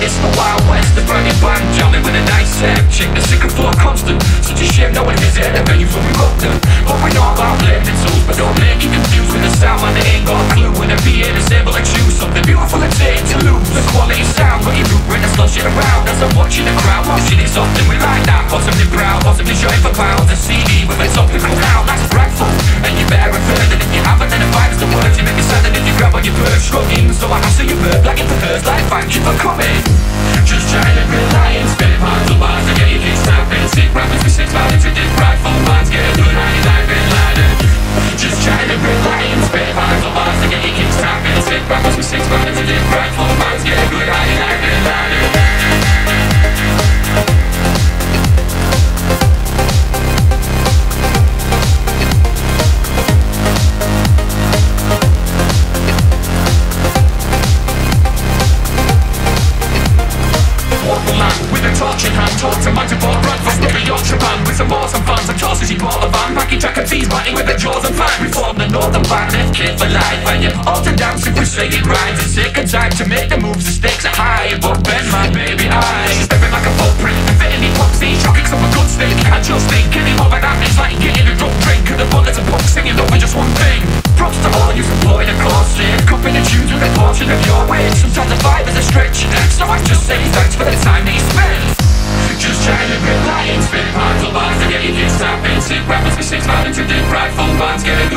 It's the Wild West, the burning band, jamming with a nice set. Check the second floor constant. Such a shame no one is here, the venue for we rock them. But we know about blending tools, but don't make you confused with the sound, man, they ain't got a clue. When they be in the same like choose something beautiful and take to lose. The quality sound, but you root when it's slow shit around. As I'm watching the crowd, watching it something we like that. Possibly proud, possibly showing for pounds. A CD with a topical now, that's frightful. And you better refer that if you haven't, then the vibes the words. You make it sound that if you grab on your perch, shrugging. So I answer your verb like it's the hers, like thank you for coming. Just trying to rely and spit parts of bars to get your kicks snapping. Sick rappers with 6 violence with this prideful minds. Get a good high like Brit Latin. Just trying to rely and spit parts of bars to get your kicks snapping. Sick rappers with 6 violence with this prideful minds. Get a good high like Brit Latin. Talk to my deport, run for the Yorkshire band with some awesome fans and tosses. He bought a van, packing jack and tees, biting with the jaws and fan. We formed the Northern Band, left kid for life. And you all to dance with frustrated rhymes. It's sick and time to make the moves, the stakes are high. But bend my baby eyes, she's stepping like a footprint, fitting in popsy, shocking some a good stick. And just thinking him over that, it's like getting a drunk drink. And the bullets and punks singing over just one thing. Props to all you employed of course, yeah. Cupping the tunes with a portion of your wage. Sometimes the vibe is a stretch, so I just say thanks for the time that you spent. Just trying to rely and spit parts of bars to get your kids snapping. Sick rappers with 6 violence and deep prideful bands. Get a